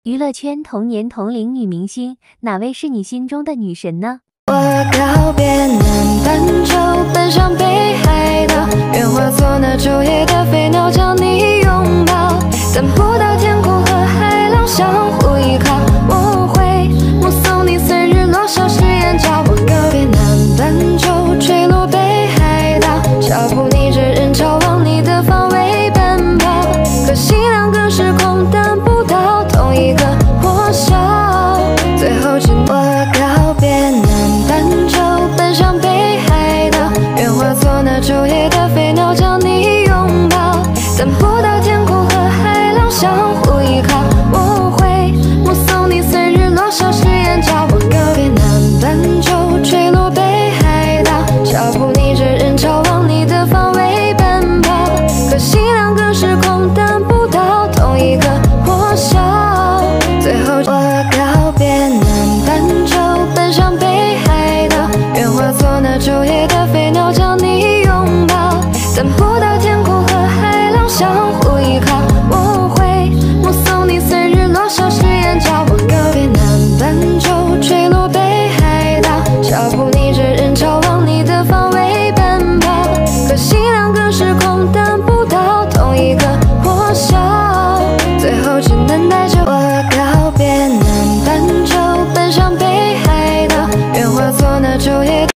娱乐圈同年同龄女明星，哪位是你心中的女神呢？ 我告别南半球，奔向北海道，愿化作那昼夜的飞鸟，将你拥抱。等不到天空和海浪相互依靠，我会目送你随日落消失眼角。我告别南半球，坠落北海道，脚步逆着人潮往你的方位奔跑。可惜两个时空等不到同一个破晓，最后只我告别南半球，奔向北海道，愿化作那昼夜的飞鸟，将你拥抱。等不到天空和海浪相